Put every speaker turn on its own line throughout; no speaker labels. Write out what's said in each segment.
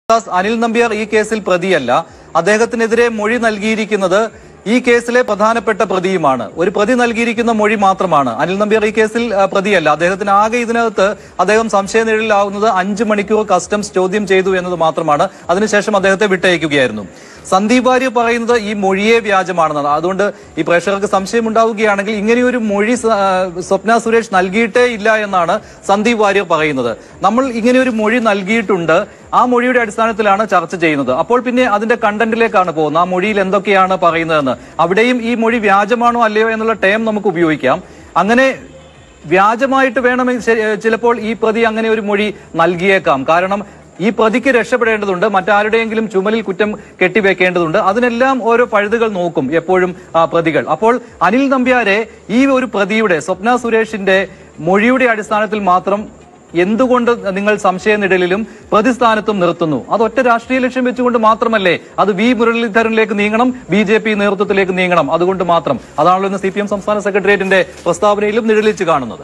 അനിൽ നമ്പ്യാർ ഈ കേസിൽ പ്രതിയല്ല. അദ്ദേഹത്തിനെതിരെ മൊഴി നൽകിയിരിക്കുന്നത് ഈ കേസിലെ പ്രധാനപ്പെട്ട പ്രതിയുമാണ്. ഒരു പ്രതി നൽകിയിരിക്കുന്ന മൊഴി മാത്രമാണ്. അനിൽ നമ്പ്യാർ ഈ കേസിൽ പ്രതിയല്ല. അദ്ദേഹത്തിന് ആകെ ഇതിനകത്ത് അദ്ദേഹം സംശയനിഴലിലാവുന്നത് 5 മണിക്കൂർ കസ്റ്റംസ് ചോദ്യം ചെയ്തു എന്നത് മാത്രമാണ്. അതിനുശേഷം അദ്ദേഹത്തെ വിട്ടയക്കുകയായിരുന്നു. സന്ദീപ് വാര്യർ പറയുന്നത് ഈ മൊഴിയെ വ്യാജമാണെന്നാണ്. അതുകൊണ്ട് ഈ പ്രേക്ഷകർക്ക് സംശയം ഉണ്ടാവുകയാണെങ്കിൽ ഇങ്ങനെയൊരു മൊഴി സ്വപ്ന സുരേഷ് നൽകിയിട്ടേ ഇല്ല എന്നാണ് സന്ദീപ് വാര്യർ പറയുന്നത്. നമ്മൾ ഇങ്ങനെയൊരു മൊഴി നൽകിയിട്ടുണ്ട്, ആ മൊഴിയുടെ അടിസ്ഥാനത്തിലാണ് ചർച്ച ചെയ്യുന്നത്. അപ്പോൾ പിന്നെ അതിന്റെ കണ്ടന്റിലേക്കാണ് പോകുന്നത്. ആ മൊഴിയിൽ എന്തൊക്കെയാണ് പറയുന്നതെന്ന്. അവിടെയും ഈ മൊഴി വ്യാജമാണോ അല്ലയോ എന്നുള്ള ടേം നമുക്ക് ഉപയോഗിക്കാം. അങ്ങനെ വ്യാജമായിട്ട് വേണമെങ്കിൽ ചിലപ്പോൾ ഈ പ്രതി അങ്ങനെ ഒരു മൊഴി നൽകിയേക്കാം. കാരണം ഈ പ്രതിക്ക് രക്ഷപ്പെടേണ്ടതുണ്ട്, മറ്റാരുടെയെങ്കിലും ചുമലിൽ കുറ്റം കെട്ടിവെക്കേണ്ടതുണ്ട്. അതിനെല്ലാം ഓരോ പഴുതുകൾ നോക്കും എപ്പോഴും പ്രതികൾ. അപ്പോൾ അനിൽ നമ്പ്യാരെ ഈ ഒരു പ്രതിയുടെ സ്വപ്ന സുരേഷിന്റെ മൊഴിയുടെ അടിസ്ഥാനത്തിൽ മാത്രം എന്തുകൊണ്ട് നിങ്ങൾ സംശയനിഴലിലും പ്രതിസ്ഥാനത്തും നിർത്തുന്നു? അത് ഒറ്റ രാഷ്ട്രീയ ലക്ഷ്യം വെച്ചുകൊണ്ട് മാത്രമല്ലേ? അത് വി മുരളീധരനിലേക്ക് നീങ്ങണം, BJP നേതൃത്വത്തിലേക്ക് നീങ്ങണം. അതുകൊണ്ട് മാത്രം. അതാണല്ലോ ഇന്ന് CPM സംസ്ഥാന സെക്രട്ടേറിയറ്റിന്റെ പ്രസ്താവനയിലും നിഴലിച്ച് കാണുന്നത്.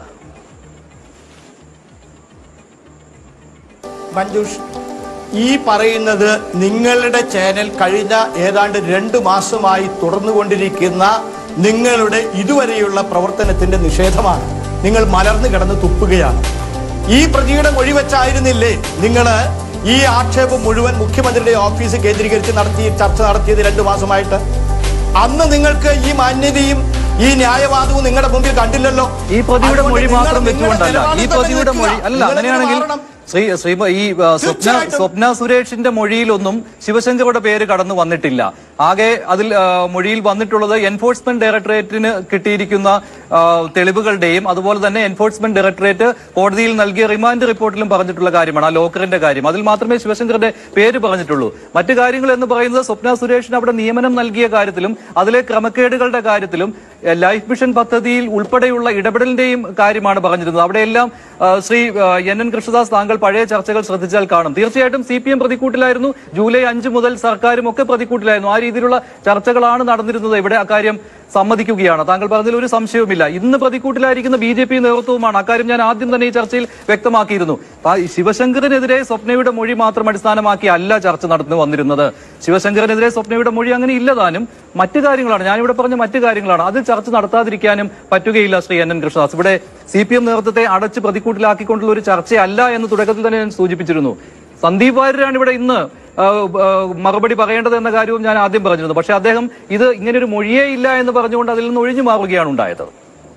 മഞ്ജുഷ്, ഈ പറയുന്നത് നിങ്ങളുടെ ചാനൽ കഴിഞ്ഞ ഏതാണ്ട് 2 മാസമായി തുടർന്നുകൊണ്ടിരിക്കുന്ന നിങ്ങളുടെ ഇതുവരെയുള്ള പ്രവർത്തനത്തിന്റെ നിഷേധമാണ്. നിങ്ങൾ മലർന്നു കിടന്ന് തുപ്പുകയാണ്. ഈ പ്രതിയുടെ മൊഴി വെച്ചായിരുന്നില്ലേ നിങ്ങൾ ഈ ആക്ഷേപം മുഴുവൻ മുഖ്യമന്ത്രിയുടെ ഓഫീസ് കേന്ദ്രീകരിച്ച് ചർച്ച നടത്തിയത് 2 മാസമായിട്ട്? അന്ന് നിങ്ങൾക്ക് ഈ മാന്യതയും ഈ ന്യായവാദവും നിങ്ങളുടെ മുമ്പിൽ കണ്ടില്ലല്ലോ.
ഈ പ്രതിയുടെ മൊഴി മാത്രം വെച്ചുകൊണ്ടല്ല, ഈ പ്രതിയുടെ മൊഴി അല്ല. അങ്ങനെയാണെങ്കിൽ ഈ സ്വപ്ന സുരേഷിന്റെ മൊഴിയിലൊന്നും ശിവശങ്കറുടെ പേര് കടന്നു വന്നിട്ടില്ല. ആകെ അതിൽ മൊഴിയിൽ വന്നിട്ടുള്ളത് എൻഫോഴ്സ്മെന്റ് ഡയറക്ടറേറ്റിന് കിട്ടിയിരിക്കുന്ന തെളിവുകളുടെയും അതുപോലെ തന്നെ എൻഫോഴ്സ്മെന്റ് ഡയറക്ടറേറ്റ് കോടതിയിൽ നൽകിയ റിമാൻഡ് റിപ്പോർട്ടിലും പറഞ്ഞിട്ടുള്ള കാര്യമാണ്. ആ ലോക്കറിന്റെ കാര്യം. അതിൽ മാത്രമേ ശിവശങ്കറിന്റെ പേര് പറഞ്ഞിട്ടുള്ളൂ. മറ്റു കാര്യങ്ങൾ എന്ന് പറയുന്നത് സ്വപ്ന സുരേഷിന് അവിടെ നിയമനം നൽകിയ കാര്യത്തിലും അതിലെ ക്രമക്കേടുകളുടെ കാര്യത്തിലും ലൈഫ് മിഷൻ പദ്ധതിയിൽ ഉൾപ്പെടെയുള്ള ഇടപെടലിന്റെയും കാര്യമാണ് പറഞ്ഞിരുന്നത്. അവിടെയെല്ലാം ശ്രീ NN കൃഷ്ണദാസ്, താങ്കൾ പഴയ ചർച്ചകൾ ശ്രദ്ധിച്ചാൽ കാണും. തീർച്ചയായിട്ടും CPM പ്രതിക്കൂട്ടിലായിരുന്നു. ജൂലൈ 5 മുതൽ സർക്കാരും ഒക്കെ പ്രതിക്കൂട്ടിലായിരുന്നു. ആ രീതിയിലുള്ള ചർച്ചകളാണ് നടന്നിരുന്നത്. ഇവിടെ അക്കാര്യം സമ്മതിക്കുകയാണ്. താങ്കൾ പറഞ്ഞതിൽ ഒരു സംശയവുമില്ല. ഇന്ന് പ്രതിക്കൂട്ടിലായിരിക്കുന്ന BJP നേതൃത്വവുമാണ്. അക്കാര്യം ഞാൻ ആദ്യം തന്നെ ഈ ചർച്ചയിൽ വ്യക്തമാക്കിയിരുന്നു. ശിവശങ്കറിനെതിരെ സ്വപ്നയുടെ മൊഴി മാത്രം അടിസ്ഥാനമാക്കി അല്ല ചർച്ച നടന്നു വന്നിരുന്നത്. ശിവശങ്കറിനെതിരെ സ്വപ്നയുടെ മൊഴി അങ്ങനെ ഇല്ലതാനും മറ്റു കാര്യങ്ങളാണ്. ഞാനിവിടെ പറഞ്ഞ മറ്റു കാര്യങ്ങളാണ്. അത് ചർച്ച നടത്താതിരിക്കാനും പറ്റുകയില്ല. ശ്രീ NN കൃഷ്ണദാസ്, ഇവിടെ CPM നേതൃത്വത്തെ അടച്ച് പ്രതിക്കൂട്ടിലാക്കിക്കൊണ്ടുള്ള ഒരു ചർച്ചയല്ല എന്ന് തുടക്കത്തിൽ തന്നെ ഞാൻ സൂചിപ്പിച്ചിരുന്നു. സന്ദീപ് വാര്യരാണ് ഇവിടെ ഇന്ന് മറുപടി പറയേണ്ടത് എന്ന കാര്യവും ഞാൻ ആദ്യം പറഞ്ഞിരുന്നു. പക്ഷെ അദ്ദേഹം ഇത് ഇങ്ങനൊരു മൊഴിയേ ഇല്ല എന്ന് പറഞ്ഞുകൊണ്ട് അതിൽ നിന്ന് ഒഴിഞ്ഞു മാറുകയാണ് ഉണ്ടായത്.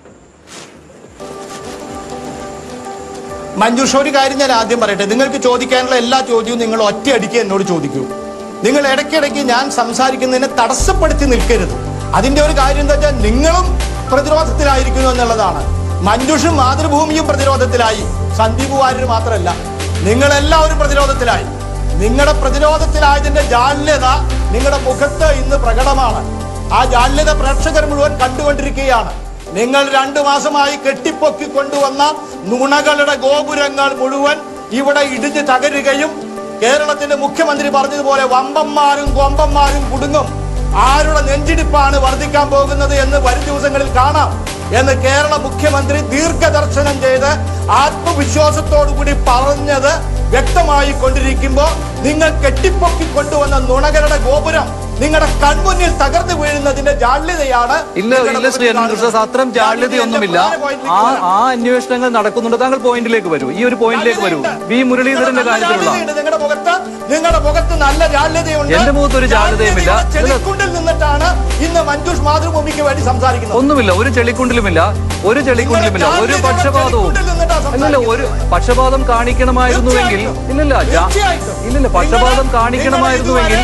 മഞ്ജുഷ, ഒരു കാര്യം ഞാൻ ആദ്യം പറയട്ടെ. നിങ്ങൾക്ക് ചോദിക്കാനുള്ള എല്ലാ ചോദ്യവും നിങ്ങൾ ഒറ്റയടിക്ക് എന്നോട് ചോദിക്കൂ. നിങ്ങൾ ഇടയ്ക്കിടയ്ക്ക് ഞാൻ സംസാരിക്കുന്നതിനെ തടസ്സപ്പെടുത്തി നിൽക്കരുത്. അതിന്റെ ഒരു കാര്യം എന്താ വെച്ചാൽ നിങ്ങളും പ്രതിരോധത്തിലായിരിക്കുന്നു എന്നുള്ളതാണ്. മഞ്ജുഷും മാതൃഭൂമിയും പ്രതിരോധത്തിലായി. സന്ദീപ് വാര്യർ മാത്രമല്ല, നിങ്ങളെല്ലാവരും പ്രതിരോധത്തിലായി. നിങ്ങളുടെ പ്രതിരോധത്തിലായതിന്റെ ജാള്യത നിങ്ങളുടെ മുഖത്ത് ഇന്ന് പ്രകടമാണ്. ആ ജാള്യത പ്രേക്ഷകർ മുഴുവൻ കണ്ടുകൊണ്ടിരിക്കുകയാണ്. നിങ്ങൾ 2 മാസമായി കെട്ടിപ്പൊക്കി കൊണ്ടുവന്ന നുണകളുടെ ഗോപുരങ്ങൾ മുഴുവൻ ഇവിടെ ഇടിഞ്ഞു തകരുകയും കേരളത്തിന്റെ മുഖ്യമന്ത്രി പറഞ്ഞതുപോലെ വമ്പന്മാരും കൊമ്പന്മാരും കുടുങ്ങും, ആരുടെ നെഞ്ചിടിപ്പാണ് വർദ്ധിക്കാൻ പോകുന്നത് എന്ന് വരും ദിവസങ്ങളിൽ കാണാം എന്ന് കേരള മുഖ്യമന്ത്രി ദീർഘദർശനം ചെയ്ത് ആത്മവിശ്വാസത്തോടുകൂടി പറഞ്ഞത് വ്യക്തമായി കൊണ്ടിരിക്കുമ്പോൾ നിങ്ങൾ കെട്ടിപ്പൊക്കി കൊണ്ടുവന്ന നുണകളുടെ ഗോപുരം നിങ്ങളുടെ കൺമുന്നിൽ തകർന്നു വീഴുന്നതിന്റെ ജാള്യതയാണ്.
ഇല്ല ശ്രീ NN കൃഷ്ണദാസ്, അത്തരം ജാള്യതയൊന്നുമില്ല. ആ അന്വേഷണങ്ങൾ നടക്കുന്നുണ്ട്. താങ്കൾ പോയിന്റിലേക്ക് വരൂ. ഈ ഒരു പോയിന്റിലേക്ക് വരൂ. വി മുരളീധരന്റെ കാര്യത്തിലുള്ള
നിങ്ങളുടെ മുഖത്ത് നല്ല ജാള്യതയുണ്ട്.
എന്റെ മുഖത്ത് ഒരു ജാള്യതയുമില്ല.
ചെളിക്കുണ്ടിൽ നിന്നിട്ടാണ് ഇന്ന് മഞ്ജുഷ് മാതൃഭൂമിക്ക് വേണ്ടി സംസാരിക്കുന്നത്.
ഒന്നുമില്ല, ഒരു ചെളിക്കുണ്ടിലുമില്ല, ഒരു ചെളിക്കുണ്ടിലുമില്ല, ഒരു പക്ഷപാതവും ഇല്ലല്ല. ഒരു പക്ഷപാതം കാണിക്കണമായിരുന്നുവെങ്കിൽ ഇല്ലില്ല പക്ഷപാതം കാണിക്കണമായിരുന്നുവെങ്കിൽ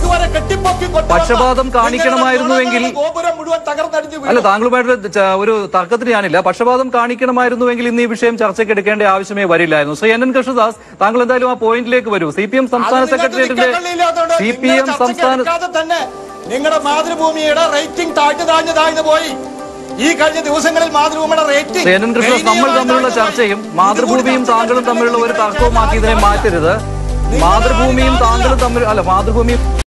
അല്ല, താങ്കളുമായിട്ട് ഒരു തർക്കത്തിന് ഞാനില്ല. പക്ഷപാതം കാണിക്കണമായിരുന്നുവെങ്കിൽ ഇന്ന് ഈ വിഷയം ചർച്ചയ്ക്ക് എടുക്കേണ്ട ആവശ്യമേ വരില്ലായിരുന്നു. ശ്രീ NN കൃഷ്ണദാസ്, താങ്കൾ എന്തായാലും ആ പോയിന്റിലേക്ക് വരൂ. CPM സംസ്ഥാന സെക്രട്ടേറിയറ്റിന്റെ
നിങ്ങളുടെ മാതൃഭൂമിയുടെ റേറ്റിംഗ് താഴ്ന്നു പോയി. ഈ കഴിഞ്ഞ ദിവസങ്ങളിൽ മാതൃഭൂമിയുടെ റേറ്റിംഗ്
NN കൃഷ്ണദാസ്, നമ്മൾ തമ്മിലുള്ള ചർച്ചയും മാതൃഭൂമിയും താങ്കളും തമ്മിലുള്ള ഒരു തർക്കവുമാക്കി ഇതിനെ മാറ്റരുത്. മാതൃഭൂമിയും താങ്കളും തമ്മിൽ അല്ല മാതൃഭൂമിയും